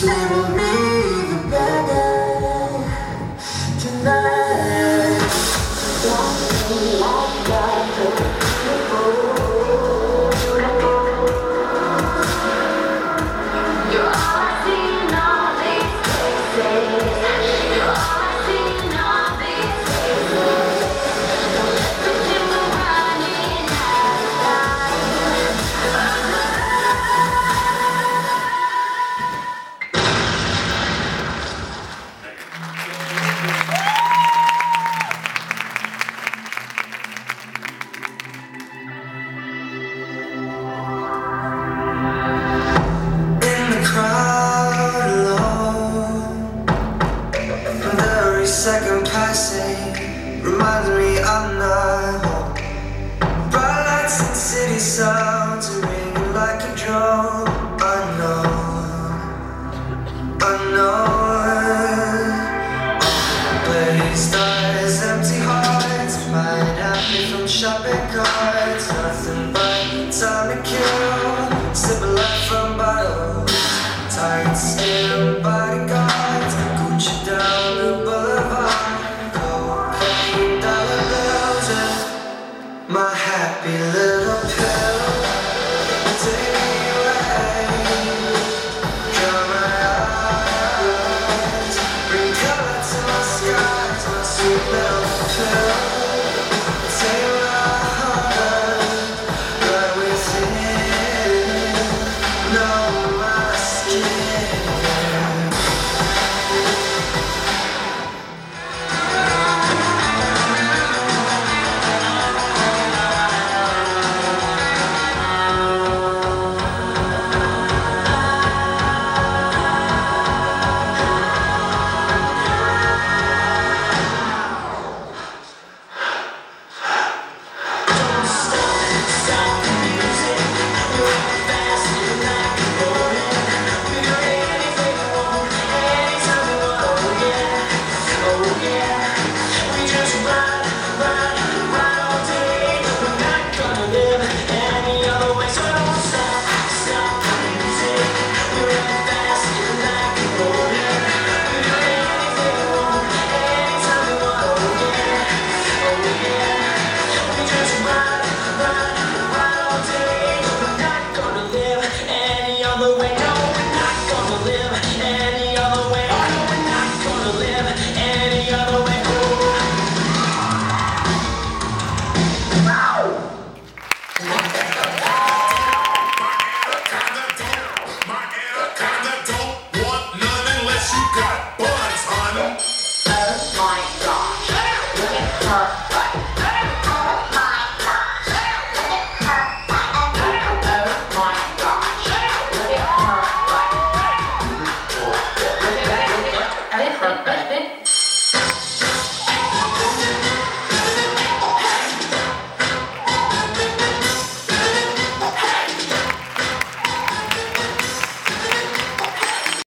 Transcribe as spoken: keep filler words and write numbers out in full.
Swimming me even better tonight. Don't like that. You're all I see in all these places. You're all I see in all these places. Don't let the people running out of time. In the crowd alone, and every second passing reminds me I'm not home. Bright lights and city sounds are ringing like a drum. I know, I know. Blazed eyes, empty hearts, might have me from shopping carts. Nothing but time to kill. Sip a life from bottles, tight skin, bodyguard.